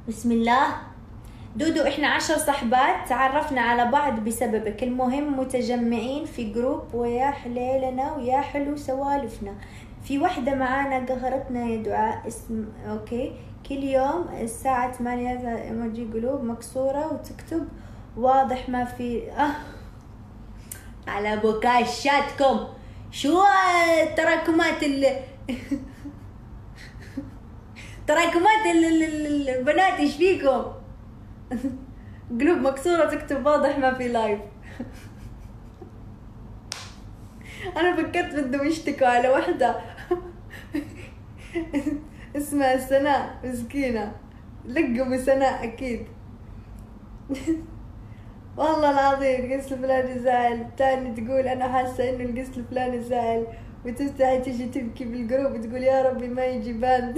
بسم الله. دودو، احنا 10 صحبات تعرفنا على بعض بسببك. المهم متجمعين في جروب، ويا حليلنا ويا حلو سوالفنا. في وحدة معانا قهرتنا يا دعاء، اسم اوكي. كل يوم الساعة 8 ايموجي قلوب مكسورة وتكتب واضح ما في على بوكاشاتكم. شو التراكمات تراكمات البنات ايش فيكم؟ قلوب مكسورة تكتب واضح ما في لايف. انا فكرت بدهم يشتكوا على وحدة اسمها سناء مسكينة، لقوا بسناء اكيد. والله العظيم القس الفلاني زعل، تاني تقول انا حاسة انه القس الفلاني زعل، وتفتحي تيجي تبكي بالجروب تقول يا ربي ما يجي باند.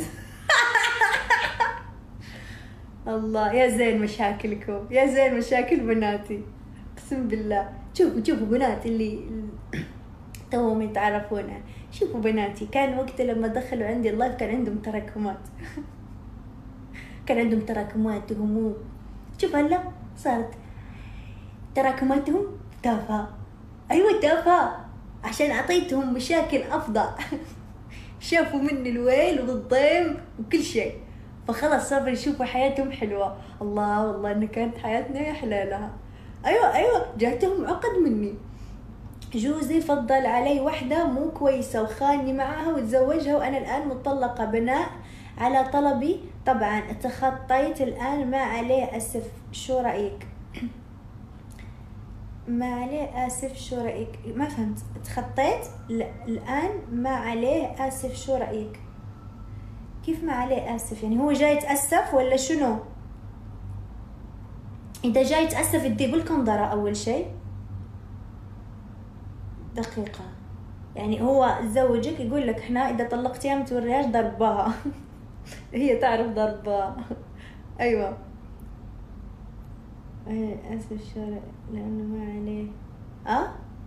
الله يا زين مشاكلكم، يا زين مشاكل بناتي، اقسم بالله. شوفوا بنات اللي توهم يتعرفونها. شوفوا بناتي، كان وقت لما دخلوا عندي اللايف كان عندهم تراكمات. كان عندهم تراكمات وهموم. شوف هلا صارت تراكماتهم تافهة. ايوه تافهة، عشان اعطيتهم مشاكل افضل. شافوا مني الويل والضيم وكل شيء، فخلاص صاروا يشوفوا حياتهم حلوة. الله والله ان كانت حياتنا يا حلالها. ايوه جاتهم عقد مني. جوزي فضل علي وحدة مو كويسة وخاني معها وتزوجها، وأنا الآن مطلقة بناء على طلبي. طبعا تخطيت الآن، ما عليه أسف، شو رأيك؟ ما عليه آسف شو رأيك؟ ما فهمت. تخطيت؟ لا الآن ما عليه آسف شو رأيك؟ كيف ما عليه آسف؟ يعني هو جاي يتأسف ولا شنو؟ إذا جاي يتأسف ادي بالكنظرة أول شيء. دقيقة، يعني هو زوجك يقول لك احنا اذا طلقتيها ما توريهاش ضربها. هي تعرف ضربها. ايوه. اسف الشارع لانه ما عليه. اه,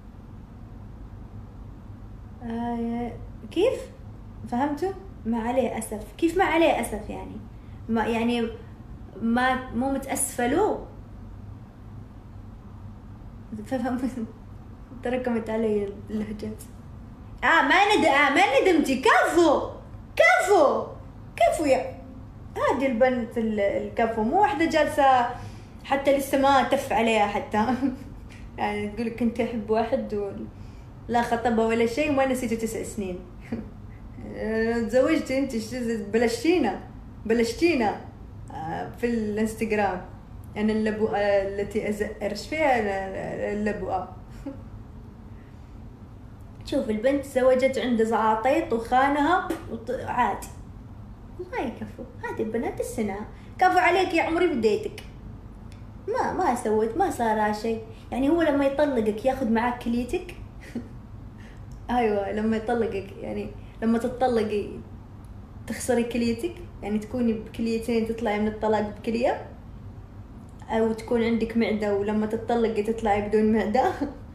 كيف فهمتوا؟ ما عليه اسف، كيف ما عليه اسف يعني؟ ما يعني ما مو متاسفه له. فهم. تركمت علي اللهجات. ما ندمتي. كفو يا هذه البنت الكفو، مو واحدة جالسة حتى لسه ما تف عليها حتى. يعني تقول كنت أحب واحد لا خطبة ولا شيء وما نسيته 9 سنين. تزوجتي انت، بلشتينا في الانستغرام. انا اللبؤة التي ازأرش فيها اللبؤة. شوف البنت تزوجت عند زعاطيط وخانها عادي. ما يكفوا هذه البنات السنة. كفو عليك يا عمري بديتك. ما سويت، ما صار شيء. يعني هو لما يطلقك ياخذ معك كليتك. ايوه لما يطلقك، يعني لما تطلقي تخسري كليتك، يعني تكوني بكليتين تطلعي من الطلاق بكلية، او تكون عندك معدة ولما تطلقي تطلعي بدون معدة.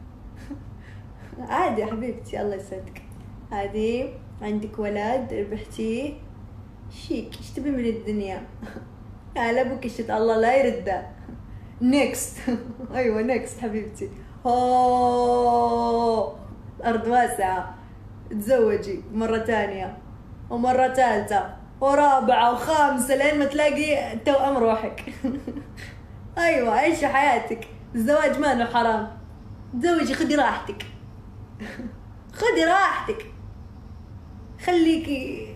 عادي يا حبيبتي الله يسعدك. عادي عندك ولد ربحتيه شيك، ايش تبي من الدنيا؟ على ابوك الشت الله لا يرده. نيكست. ايوه نيكست حبيبتي. اوه الارض واسعة. تزوجي مرة تانية ومرة ثالثة ورابعة وخامسة لين ما تلاقي توأم روحك. ايوه عيشي حياتك، الزواج ما انه حرام. تزوجي خدي راحتك. خدي راحتك، خليكي.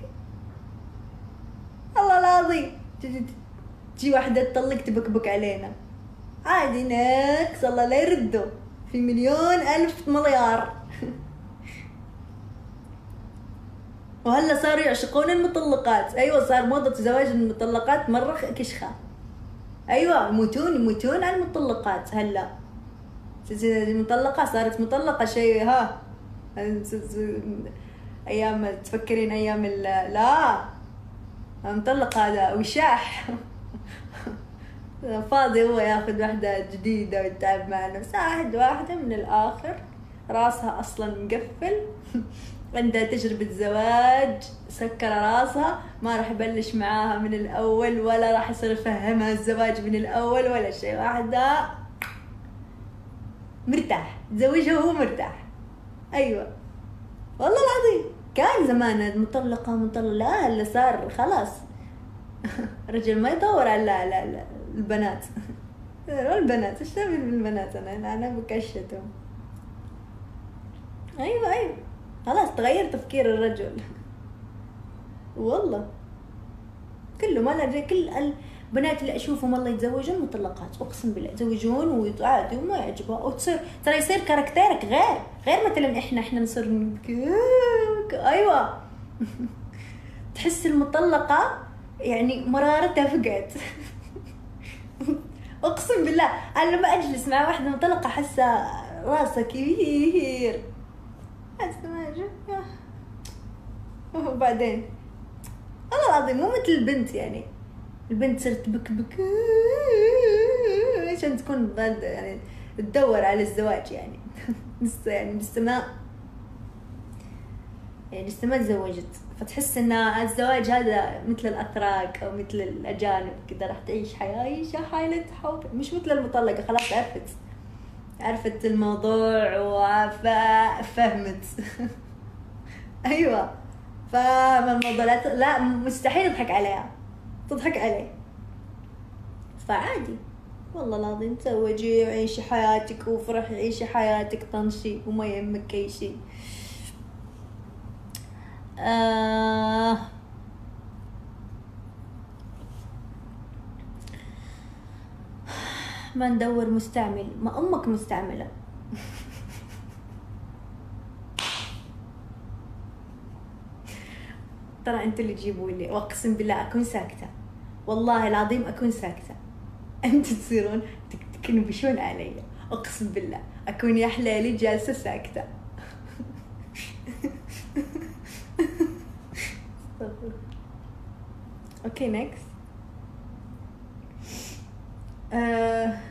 الله العظيم تجي واحدة تطلق تبكبك علينا عادي. نكس الله لا يرده في مليون ألف مليار. وهلا صاروا يعشقون المطلقات. ايوه صار موضة زواج المطلقات مرة كشخة. ايوه يموتون على المطلقات. هلا المطلقة صارت مطلقة شيء ها. ايام تفكرين ايام لا مطلق هذا وشاح. فاضي هو ياخذ واحدة جديدة ويتعب معنا. بس واحدة من الآخر راسها أصلا مقفل. عندها تجربة زواج، سكر راسها، ما راح يبلش معاها من الأول ولا راح يصير يفهمها الزواج من الأول ولا شيء. واحدة مرتاح، تزوجها وهو مرتاح. أيوة والله العظيم. كان زمان مطلقة لا، اللي صار خلاص رجل ما يدور على لا البنات. البنات ايش تبي من البنات؟ انا بكشتهم. ايوه خلاص تغير تفكير الرجل. والله كله ما لا كل البنات اللي اشوفهم والله يتزوجون مطلقات، اقسم بالله يتزوجون وعادي وما يعجبها، وتصير ترى يصير كاركتيرك غير مثلا احنا نصير ايوه. تحس المطلقه يعني مرارتها فقعت. اقسم بالله انا لما اجلس مع واحده مطلقه احسها راسها كبير، حاسه ما اجي. وبعدين والله العظيم مو مثل البنت، يعني البنت صرت بك عشان تكون يعني تدور على الزواج، يعني لسه ما تزوجت، فتحس ان الزواج هذا مثل الاتراك او مثل الاجانب كذا، راح تعيش حالة حب، مش مثل المطلقة خلاص عرفت الموضوع وفهمت. ايوه فاهمة الموضوع. لا مستحيل تضحك عليه. فعادي والله العظيم تزوجي وعيشي حياتك وفرحي، عيشي حياتك طنشي وما يهمك اي شيء. ما ندور مستعمل، ما امك مستعملة. ترى انتوا اللي تجيبوا لي، واقسم بالله اكون ساكتة، والله العظيم اكون ساكتة. انتوا تصيرون تكنبشون علي، اقسم بالله اكون يا حلالي جالسة ساكتة. اوكي نيكست.